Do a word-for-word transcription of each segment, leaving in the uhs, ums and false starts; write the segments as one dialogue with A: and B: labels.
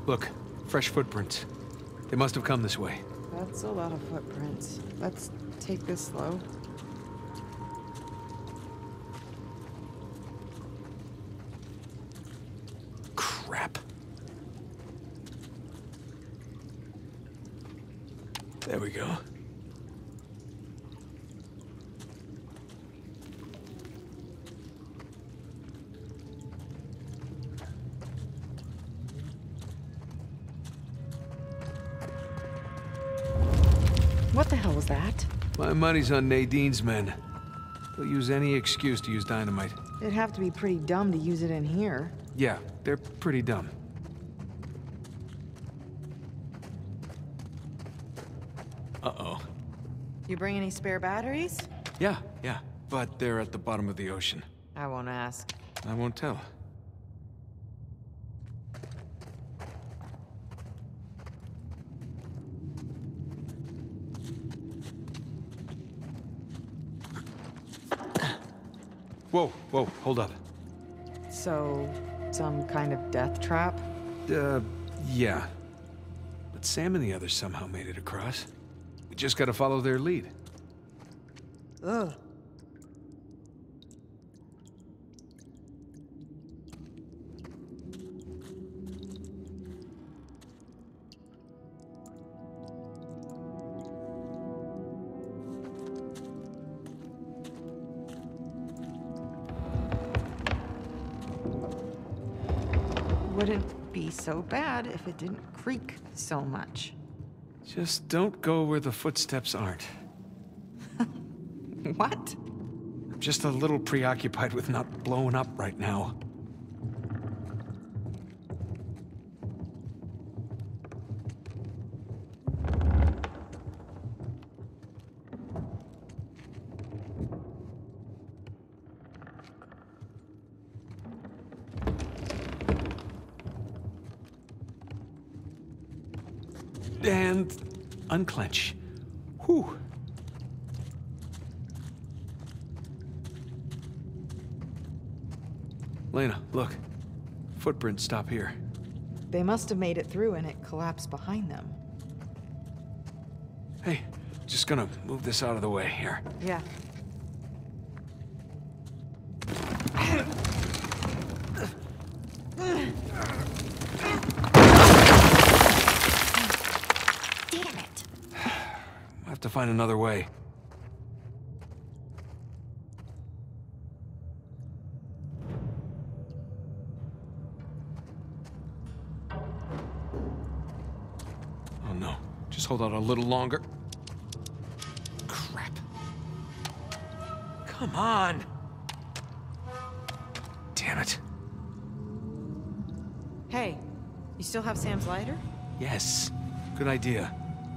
A: Look, fresh footprints. They must have come this way.
B: That's a lot of footprints. Let's take this slow.
A: Crap. There we go.
B: What the hell was that?
A: My money's on Nadine's men. They'll use any excuse to use dynamite.
B: It'd have to be pretty dumb to use it in here.
A: Yeah, they're pretty dumb. Uh-oh.
B: You bring any spare batteries?
A: Yeah, yeah. But they're at the bottom of the ocean.
B: I won't ask.
A: I won't tell. Whoa, whoa, hold up.
B: So, some kind of death trap?
A: Uh, yeah. But Sam and the others somehow made it across. We just gotta follow their lead.
B: Ugh. Wouldn't be so bad if it didn't creak so much.
A: Just don't go where the footsteps aren't.
B: What?
A: I'm just a little preoccupied with not blowing up right now. And unclench. Whew. Lena, look. Footprints stop here.
B: They must have made it through and it collapsed behind them.
A: Hey, just gonna move this out of the way here.
B: Yeah.
A: I have to find another way. Oh no. Just hold out a little longer. Crap. Come on! Damn it.
B: Hey, you still have Sam's lighter?
A: Yes. Good idea.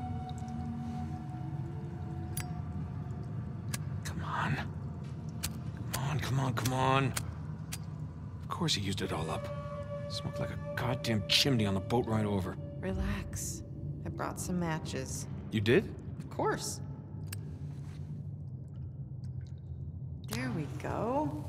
A: Come on, come on. Of course he used it all up. Smoked like a goddamn chimney on the boat ride over.
B: Relax. I brought some matches.
A: You did?
B: Of course. There we go.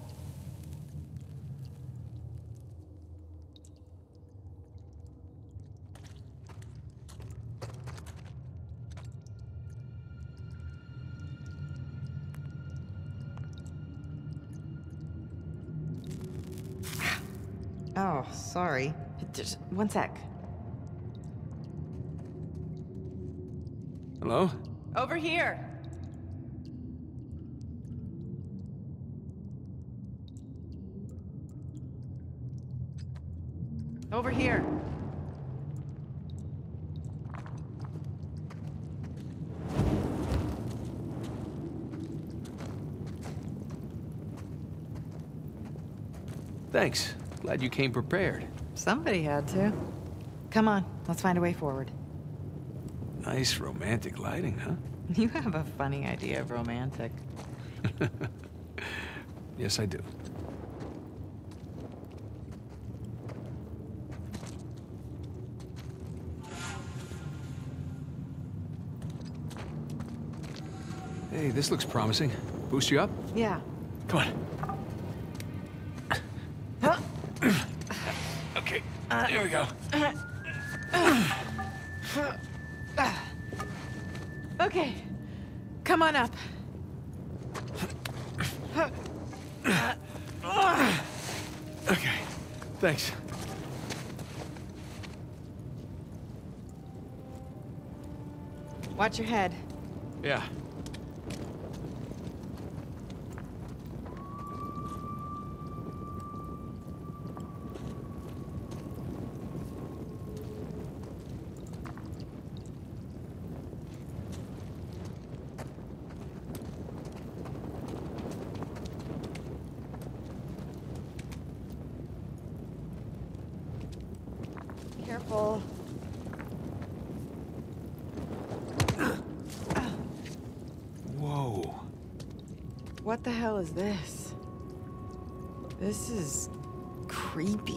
B: Oh, sorry. Just one sec.
A: Hello?
B: Over here. Over here.
A: Thanks. Glad you came prepared.
B: Somebody had to. Come on, let's find a way forward.
A: Nice romantic lighting, huh?
B: You have a funny idea of romantic.
A: Yes, I do. Hey, this looks promising. Boost you up?
B: Yeah.
A: Come on. Okay, there we go.
B: Okay, come on up.
A: Okay, thanks.
B: Watch your head.
A: Yeah.
B: Careful.
A: Whoa.
B: What the hell is this? This is creepy.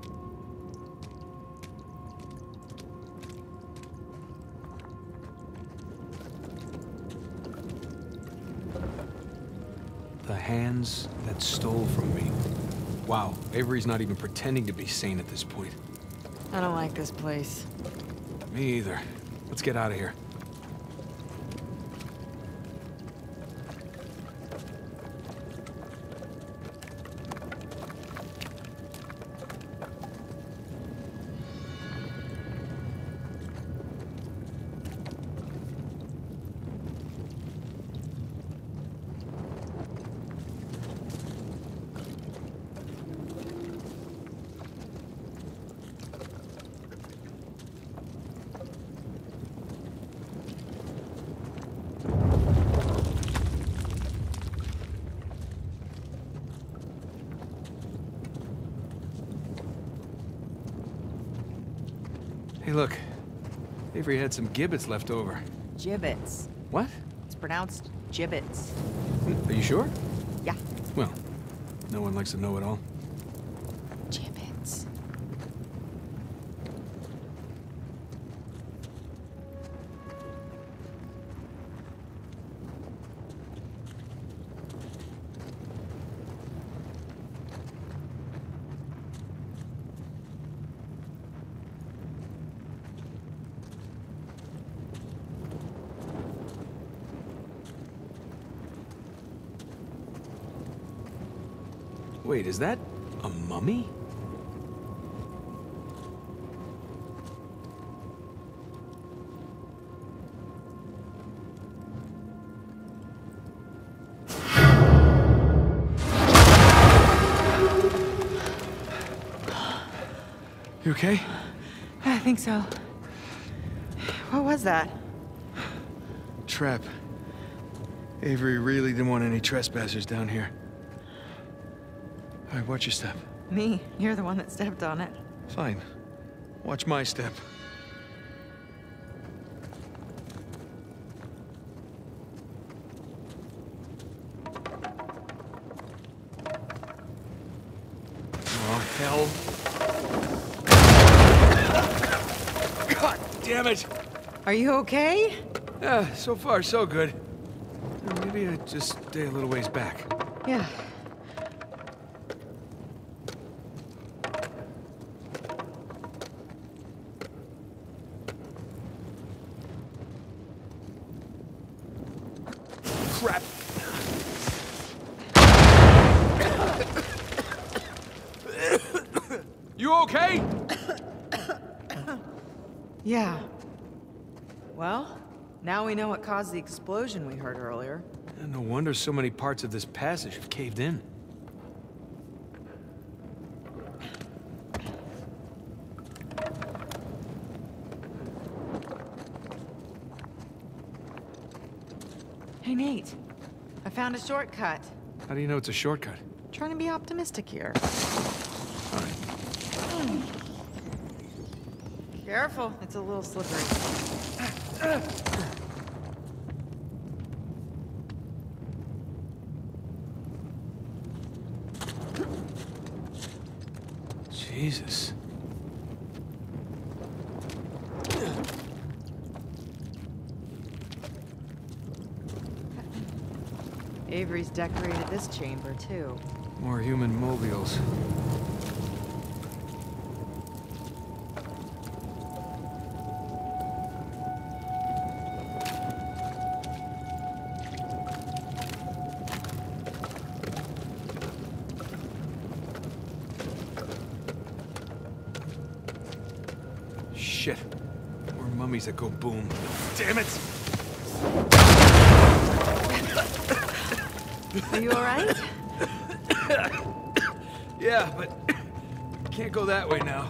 A: The hands that stole from me. Wow, Avery's not even pretending to be sane at this point.
B: I don't like this place.
A: Me either. Let's get out of here. Hey, look. Avery had some gibbets left over.
B: Gibbets.
A: What?
B: It's pronounced gibbets.
A: Are you sure?
B: Yeah.
A: Well, no one likes to know it all.
B: Gibbets.
A: Wait, is that a mummy? You okay?
B: I think so. What was that?
A: Trap. Avery really didn't want any trespassers down here. All right, watch your step.
B: Me. You're the one that stepped on it.
A: Fine. Watch my step. Oh, hell. God damn it!
B: Are you okay?
A: Yeah, so far so good. Maybe I just stay a little ways back.
B: Yeah.
A: Crap. You okay?
B: Yeah. Well, now we know what caused the explosion we heard earlier.
A: No wonder so many parts of this passage have caved in.
B: Hey, Nate. I found a shortcut.
A: How do you know it's a shortcut?
B: Trying to be optimistic here.
A: All right.
B: Careful, it's a little slippery.
A: Jesus.
B: Avery's decorated this chamber, too.
A: More human mobiles. shit. More mummies that go boom. Damn it!
B: Are you alright?
A: Yeah, but can't go that way now.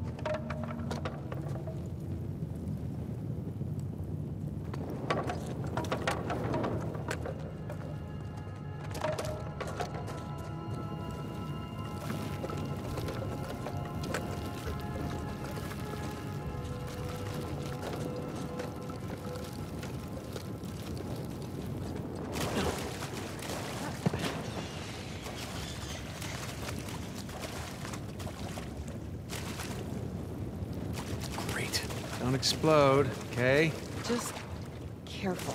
A: Don't explode, okay?
B: Just careful.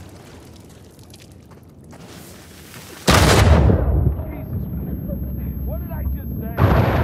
A: What did I just say?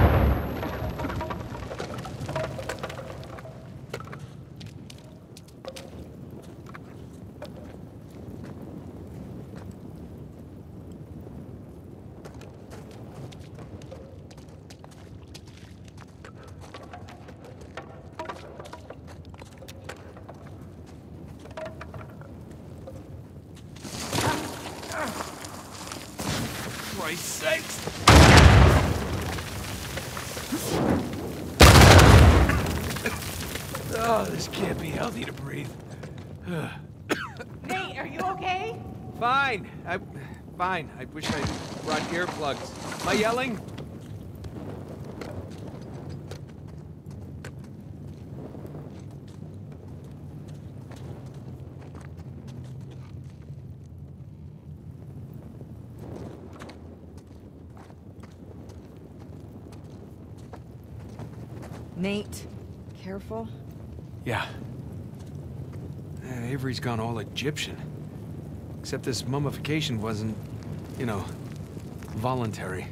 A: Christ's sakes! Oh, this can't be healthy to breathe.
B: Nate, are you okay?
A: Fine. I... Fine. I wish I brought earplugs. Am I yelling?
B: Nate, careful.
A: Yeah. Uh, Avery's gone all Egyptian. Except this mummification wasn't, you know, voluntary.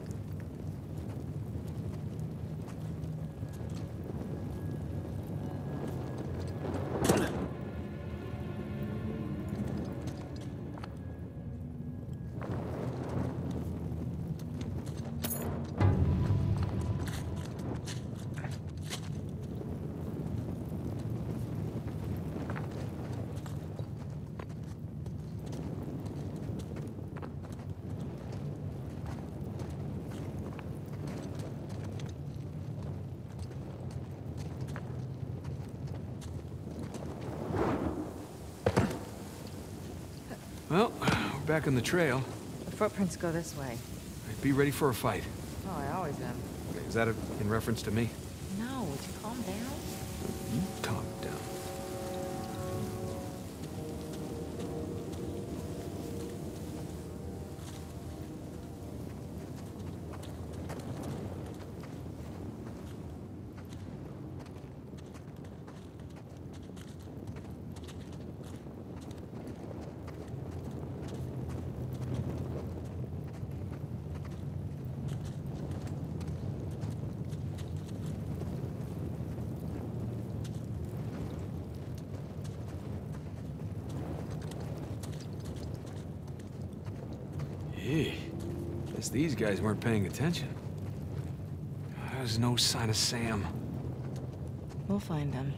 A: Well, we're back on the trail.
B: The footprints go this way.
A: Be ready for a fight.
B: Oh, I always am.
A: Is that a, in reference to me?
B: No, would you calm down?
A: You calm down. Hey, guess these guys weren't paying attention. There's no sign of Sam.
B: We'll find him.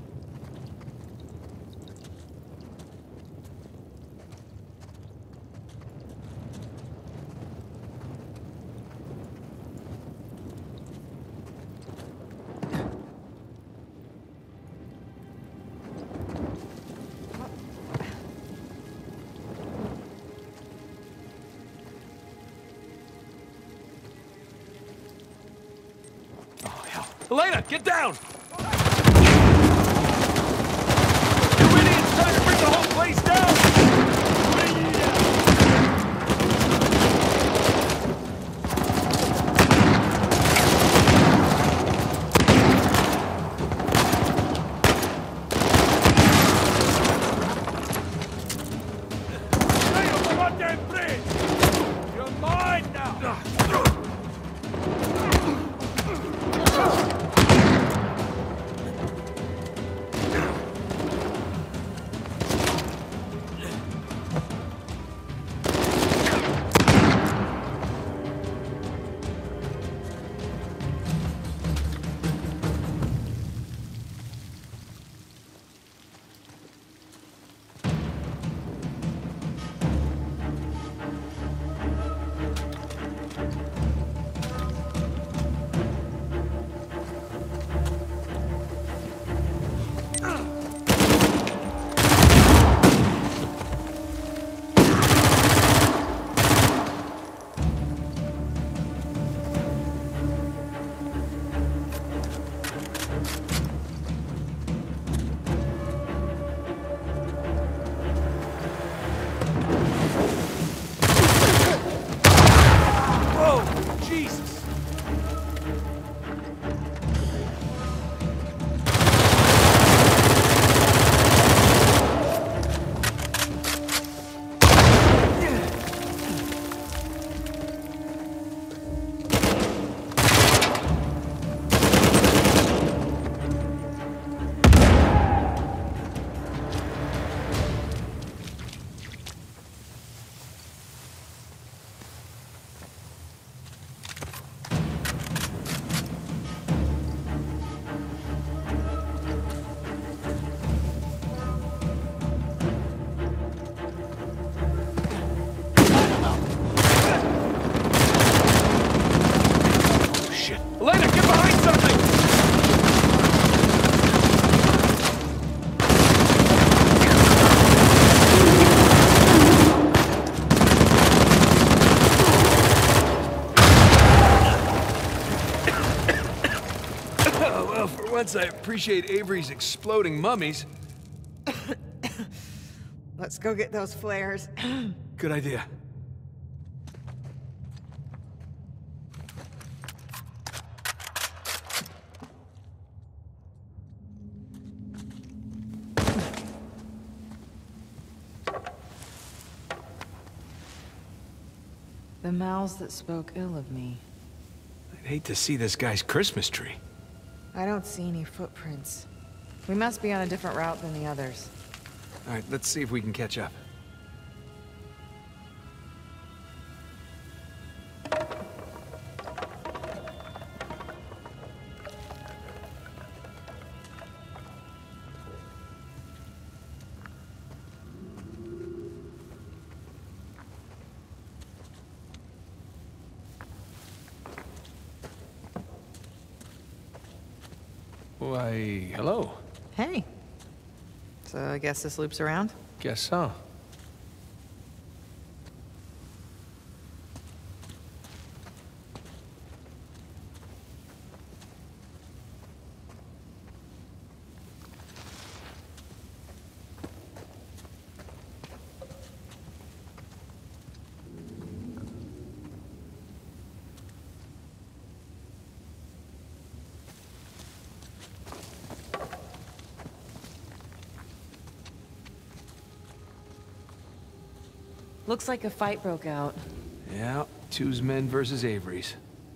A: Elena, get down! You idiots trying to bring the whole place down! Stay on the goddamn bridge! You're mine now! once I appreciate Avery's exploding mummies.
B: Let's go get those flares.
A: Good idea.
B: The mouths that spoke ill of me.
A: I'd hate to see this guy's Christmas tree.
B: I don't see any footprints. We must be on a different route than the others.
A: All right, let's see if we can catch up. Why, hello.
B: Hey. So I guess this loops around?
A: Guess so.
B: Looks like a fight broke out.
A: Yeah, two's men versus Avery's.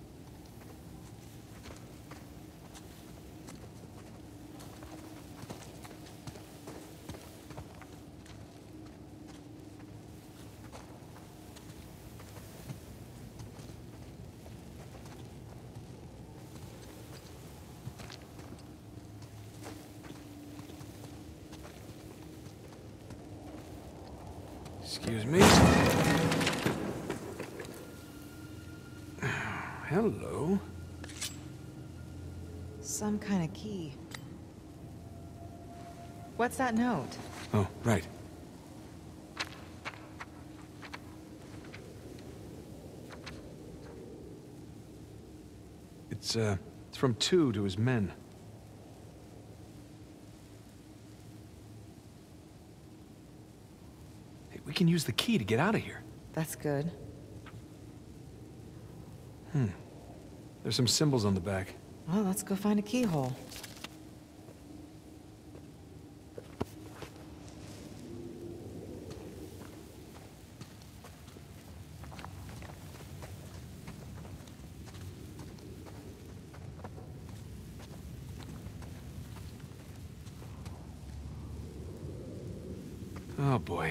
A: Excuse me. Hello.
B: Some kind of key. What's that note?
A: Oh, right. It's, uh, it's from two to his men. Hey, we can use the key to get out of here.
B: That's good.
A: Hmm. There's some symbols on the back.
B: Well, let's go find a keyhole.
A: Oh, boy.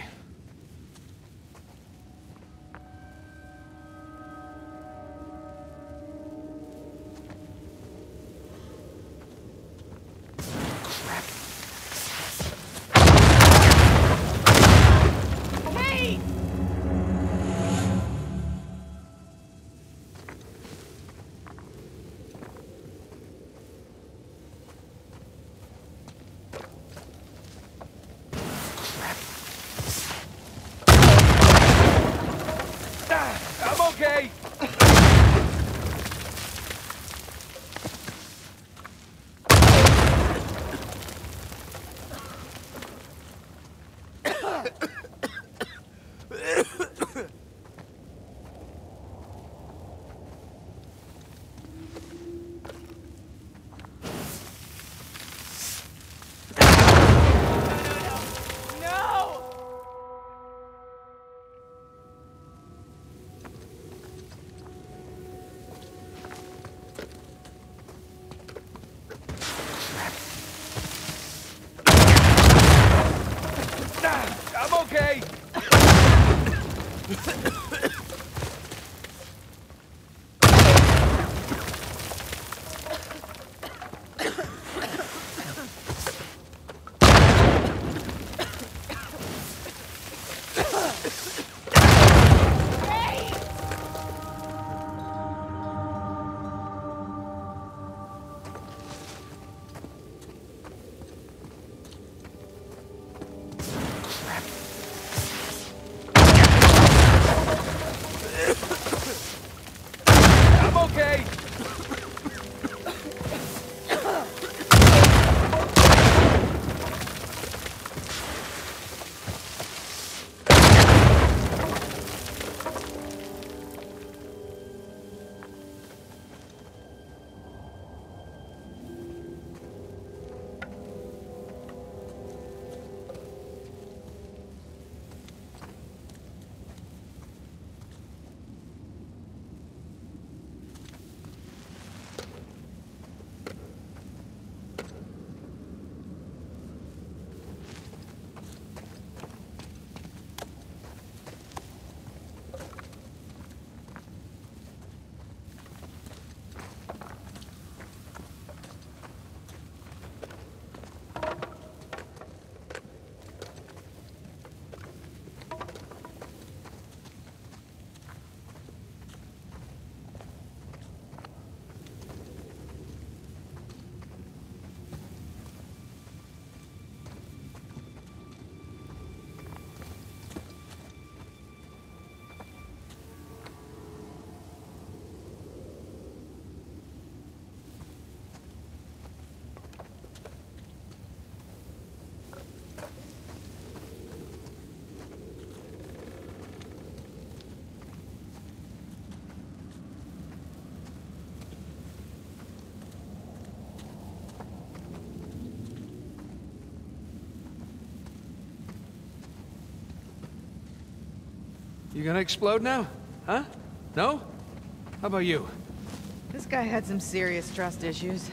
A: You gonna explode now? Huh? No? How about you?
B: This guy had some serious trust issues.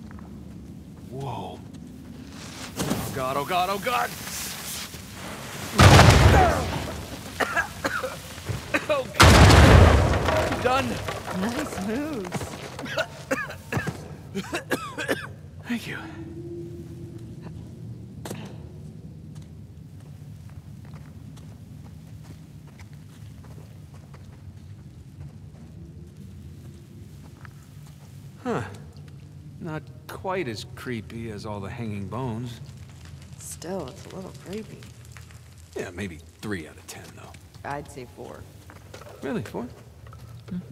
A: Whoa. Oh god, oh god, oh god! Oh god! Done!
B: Nice moves.
A: Thank you. Huh. Not quite as creepy as all the hanging bones.
B: Still, it's a little creepy.
A: Yeah, maybe three out of ten, though.
B: I'd say four.
A: Really, four?
B: Mm-hmm.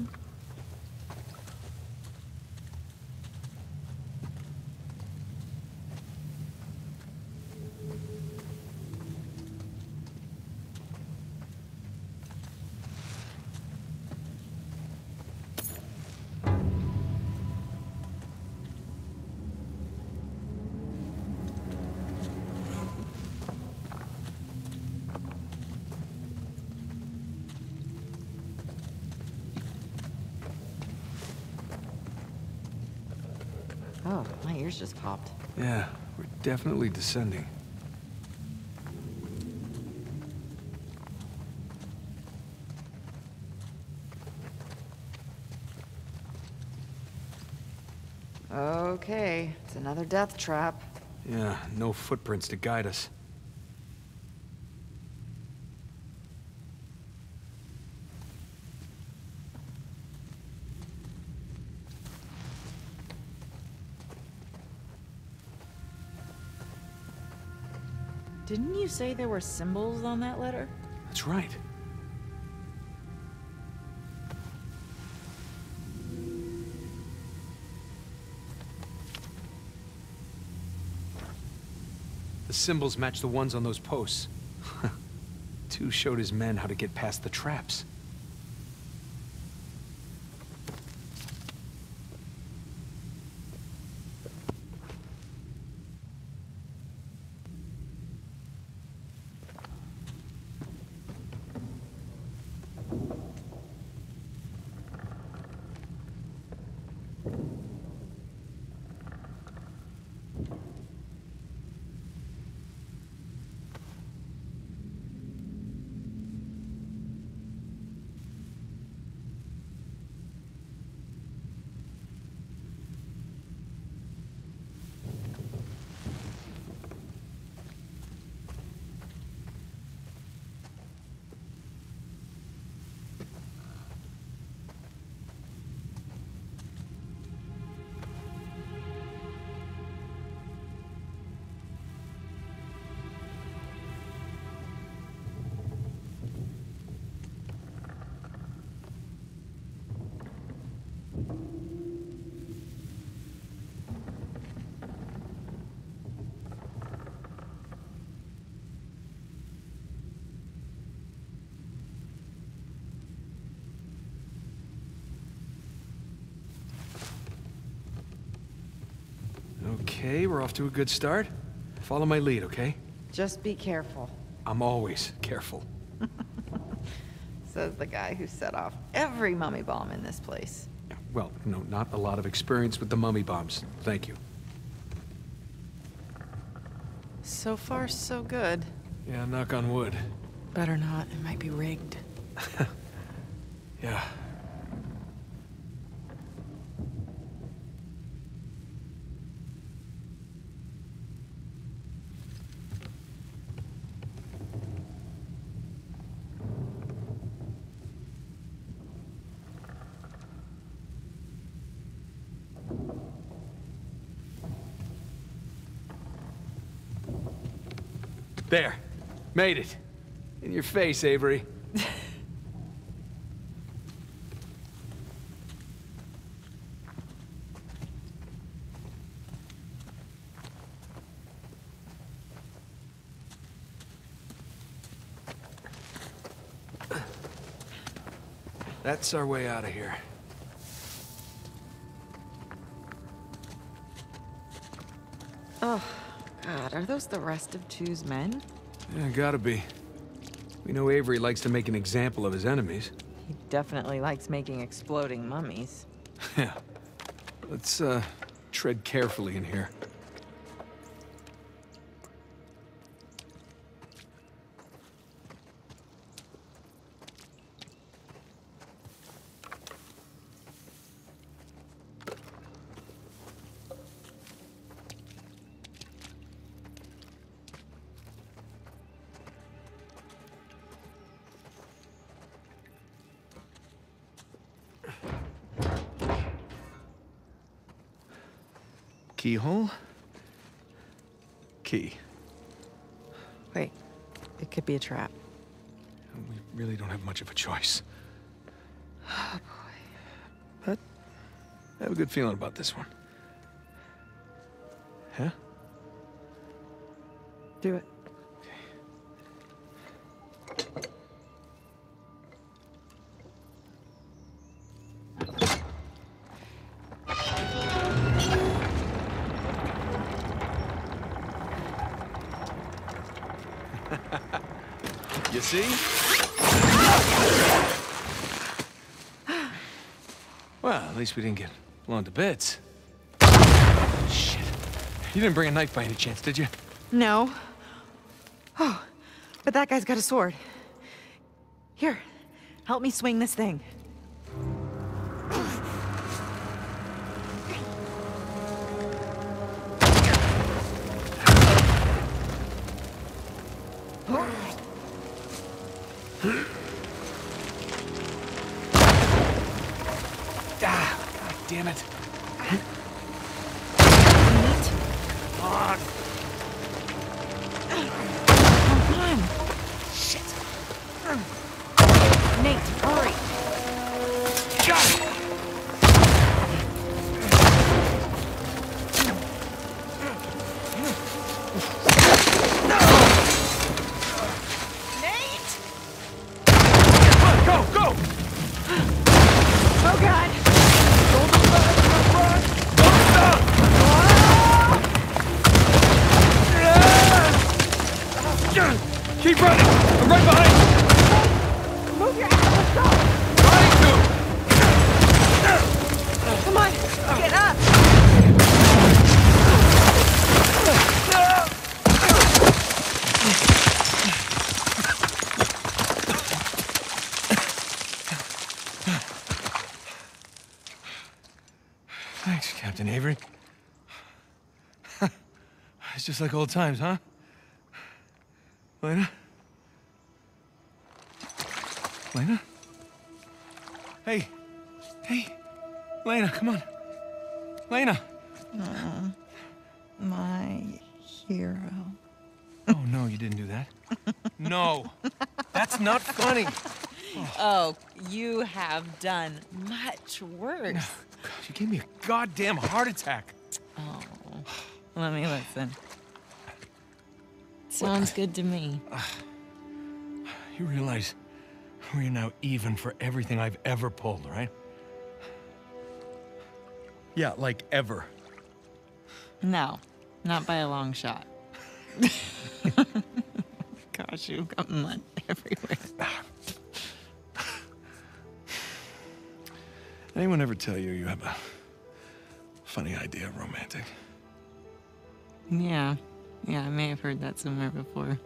B: Oh, my ears just popped.
A: Yeah, we're definitely descending.
B: Okay, it's another death trap.
A: Yeah, no footprints to guide us.
B: Didn't you say there were symbols on that letter?
A: That's right. The symbols match the ones on those posts. Two showed his men how to get past the traps. Okay, we're off to a good start. Follow my lead, okay?
B: Just be careful,
A: I'm always careful.
B: says the guy who set off every mummy bomb in this place.
A: Well, no, not a lot of experience with the mummy bombs. Thank you.
B: So far, so good.
A: Yeah, knock on wood.
B: Better not, it might be rigged.
A: Yeah. There. Made it. In your face, Avery. That's our way out of here.
B: Oh, God, are those the rest of Two's men?
A: Yeah, gotta be. We know Avery likes to make an example of his enemies.
B: He definitely likes making exploding mummies.
A: Yeah. Let's, uh, tread carefully in here. Keyhole? Key.
B: Wait, it could be a trap.
A: We really don't have much of a choice.
B: Oh, boy.
A: But I have a good feeling about this one. Huh?
B: Do it.
A: You see? Well, at least we didn't get blown to bits. Shit. You didn't bring a knife by any chance, did you?
B: No. Oh, but that guy's got a sword. Here, help me swing this thing.
A: Ah, God damn it.
B: Nate?
A: On.
B: Come on.
A: Shit.
B: Nate, hurry.
A: Got it.
B: Nate!
A: Go, go!
B: Oh, God.
A: Keep running! I'm right behind you!
B: Move your ass, let's go!
A: Trying to!
B: Come on, get up!
A: Thanks, Captain Avery. It's just like old times, huh? Lena? Lena? Hey. Hey. Lena, come on. Lena.
B: Uh, my hero.
A: Oh, no, you didn't do that. No. That's not funny.
B: Oh, you have done much worse.
A: God, you gave me a goddamn heart attack.
B: Oh, let me listen. Sounds good to me.
A: You realize we're now even for everything I've ever pulled, right? Yeah, like ever.
B: No, not by a long shot. Gosh, you've got mud everywhere.
A: Anyone ever tell you you have a funny idea of romantic?
B: Yeah, yeah, I may have heard that somewhere before.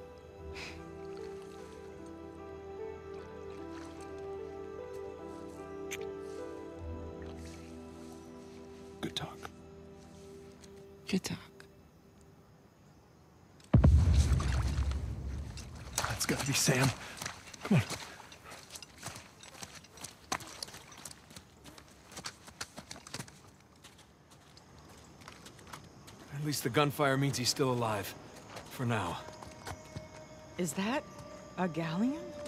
A: Good talk.
B: Good talk.
A: That's gotta be Sam. Come on. At least the gunfire means he's still alive. For now.
B: Is that a galleon?